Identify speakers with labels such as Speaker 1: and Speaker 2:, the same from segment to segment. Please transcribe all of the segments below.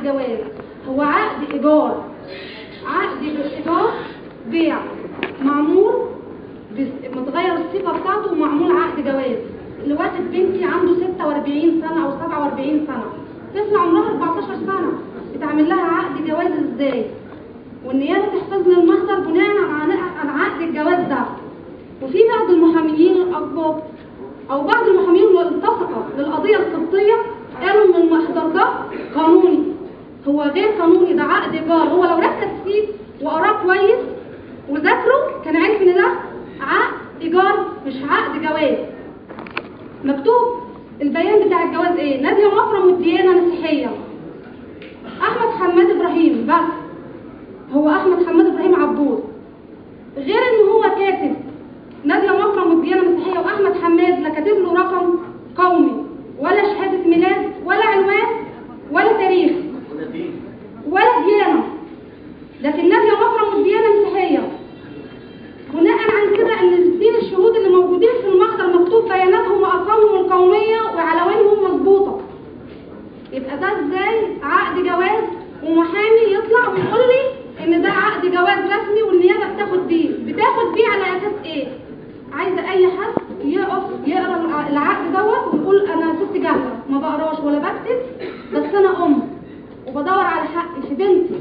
Speaker 1: جواز، هو عقد ايجار. عقد ايجار بيع معمول متغير الصفه بتاعته ومعمول عقد جواز لواحد بنتي عنده 46 سنه او 47 سنه، طفل عمرها 14 سنه، بتعمل لها عقد جواز ازاي؟ والنيابه تحفظ لي المحضر بناء على عقد الجواز ده. وفي بعض المحاميين الاكبر او بعض المحامين الملتصقه للقضيه القبطيه قالوا ان المحضر ده قانوني. هو غير قانوني، ده عقد ايجار. هو لو ركز فيه وقراه كويس وذاكره كان عارف ان ده عقد ايجار مش عقد جواز. مكتوب البيان بتاع الجواز ايه؟ ناديه مفرم والديانه مسيحيه. احمد حماد ابراهيم، بس هو احمد حماد ابراهيم عبود. غير ان هو كاتب ناديه مفرم والديانه مسيحيه واحمد حماد لا كاتب له رقم قومي ولا شهاده ميلاد ولا عنوان ولا تاريخ ولا ديانه، لكن ناديه مفرم والديانه مسيحيه. بناء عن كده ان الاثنين الشهود اللي موجودين في المحضر مكتوب بياناتهم وارقامهم القوميه وعناوينهم مظبوطه. يبقى ده ازاي عقد جواز ومحامي يطلع ويقول لي ان ده عقد جواز رسمي والنيابه بتاخد بيه على اساس ايه؟ عايزه اي حد يقف يقرا العقد دوت ويقول انا ست جهله ما بقراش ولا بكتب، بس انا وبدور على حقي في بنتي.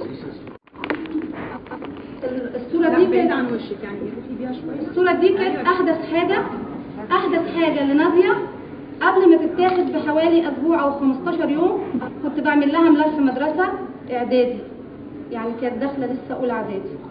Speaker 1: الصوره دي بعيد عن وشك يعني في بيها شويه. الصوره دي كانت احدث حاجه لناديه قبل ما تتاخد بحوالي اسبوع او 15 يوم. كنت بعمل لها ملف مدرسه اعدادي، يعني كانت داخله لسه اولى اعدادي.